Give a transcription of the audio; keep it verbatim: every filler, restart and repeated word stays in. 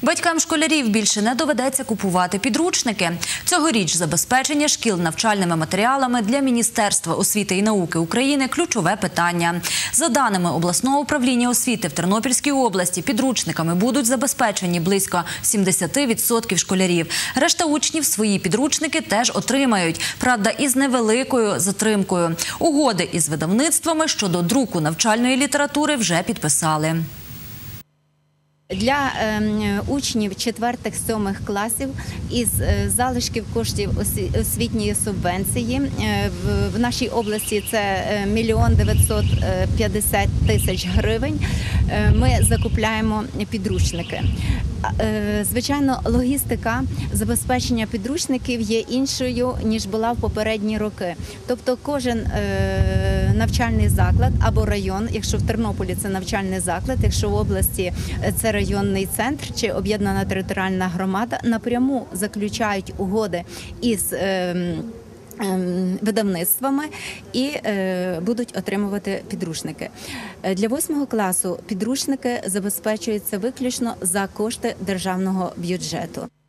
Батькам школярів більше не доведеться купувати підручники. Цьогоріч забезпечення шкіл навчальними матеріалами для Міністерства освіти і науки України – ключове питання. За даними обласного управління освіти в Тернопільській області, підручниками будуть забезпечені близько сімдесят відсотків школярів. Решта учнів свої підручники теж отримають, правда, із невеликою затримкою. Угоди із видавництвами щодо друку навчальної літератури вже підписали. Для е, учнів четвертих-сьомих класів із е, залишків коштів освітньої субвенції е, в, в нашій області це мільйон дев'ятсот п'ятдесят тисяч гривень. Е, ми закупляємо підручники. Е, звичайно, логістика забезпечення підручників є іншою, ніж була в попередні роки. Тобто кожен е, навчальний заклад або район, якщо в Тернополі це навчальний заклад, якщо в області це районний центр чи об'єднана територіальна громада, напряму заключають угоди із е, видавництвами і е, будуть отримувати підручники. Для восьмого класу підручники забезпечуються виключно за кошти державного бюджету.